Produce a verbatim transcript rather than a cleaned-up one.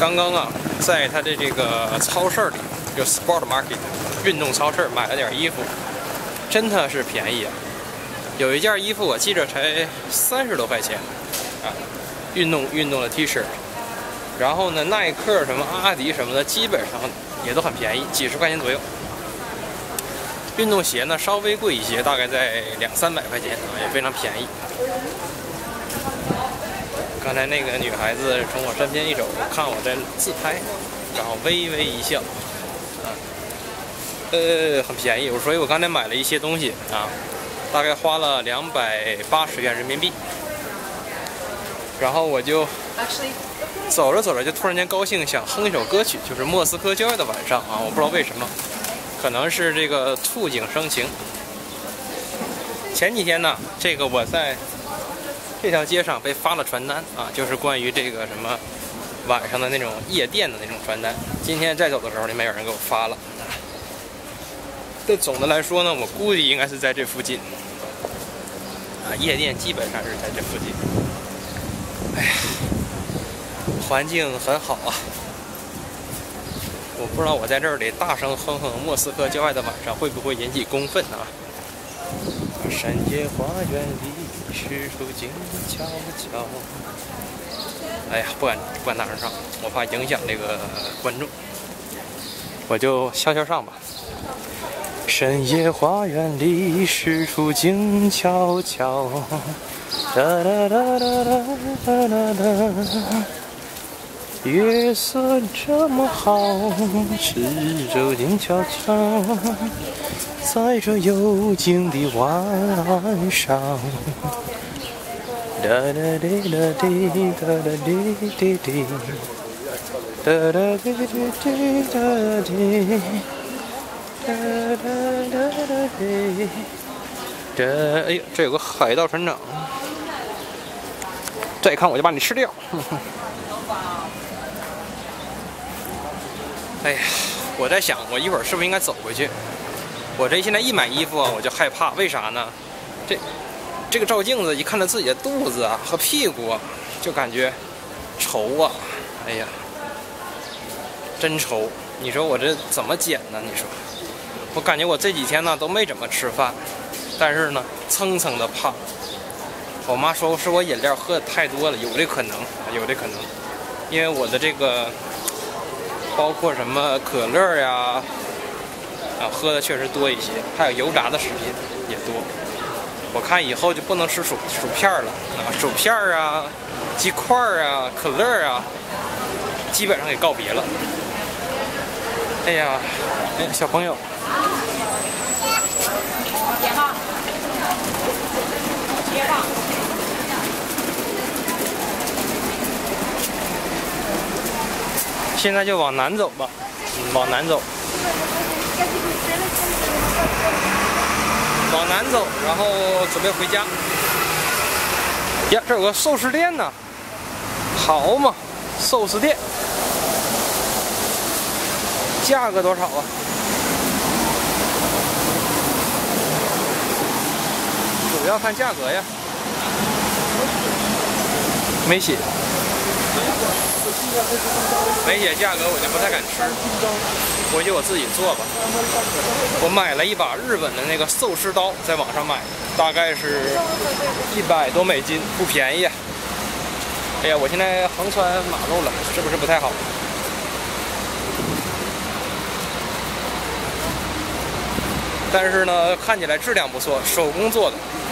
刚刚啊，在他的这个超市里，就 Sport Market 运动超市买了点衣服，真的是便宜啊！有一件衣服我记着才三十多块钱啊，运动运动的 T 恤。然后呢，耐克什么阿迪什么的，基本上也都很便宜，几十块钱左右。运动鞋呢稍微贵一些，大概在两三百块钱啊，也非常便宜。刚才那个女孩子从我身边一走，看我在自拍，然后微微一笑，啊，呃，很便宜。所以我刚才买了一些东西啊，大概花了两百八十元人民币。然后我就走着走着，就突然间高兴，想哼一首歌曲，就是《莫斯科郊外的晚上》啊，我不知道为什么，可能是这个触景生情。前几天呢，这个我在这条街上被发了传单啊，就是关于这个什么晚上的那种夜店的那种传单。今天再走的时候，里面有人给我发了。这总的来说呢，我估计应该是在这附近啊，夜店基本上是在这附近。哎呀，环境很好啊！我不知道我在这里大声哼哼《莫斯科郊外的晚上》会不会引起公愤啊？山野花园里，石头静悄悄。哎呀，不敢不敢大声唱，我怕影响这个观众，我就悄悄上吧。深夜花园里，石处静悄悄。哒哒哒哒哒哒哒，月色这么好，四周静悄悄，在这幽静的晚上。哒哒滴哒滴哒哒滴滴滴，哒哒滴滴滴哒滴，哒哒哒哒滴。这哎呀，这有个海盗船长，再看我就把你吃掉。哎呀，我在想，我一会儿是不是应该走回去？我这现在一买衣服啊，我就害怕，为啥呢？这这个照镜子一看到自己的肚子啊和屁股啊，就感觉愁啊！哎呀，真愁！你说我这怎么减呢？你说，我感觉我这几天呢都没怎么吃饭。但是呢，蹭蹭的胖。我妈说是我饮料喝的太多了，有这可能，有这可能，因为我的这个包括什么可乐呀，啊，喝的确实多一些，还有油炸的食品也多。我看以后就不能吃薯薯片了啊，薯片啊、鸡块啊、可乐啊，基本上给告别了。哎呀，哎，小朋友。现在就往南走吧，嗯，往南走，往南走，然后准备回家。呀，这有个寿司店呢，好嘛，寿司店，价格多少啊？主要看价格呀，没写。没写价格我就不太敢吃，回去我自己做吧。我买了一把日本的那个寿司刀，在网上买的，大概是一百多美金，不便宜啊。哎呀，我现在横穿马路了，是不是不太好？但是呢，看起来质量不错，手工做的。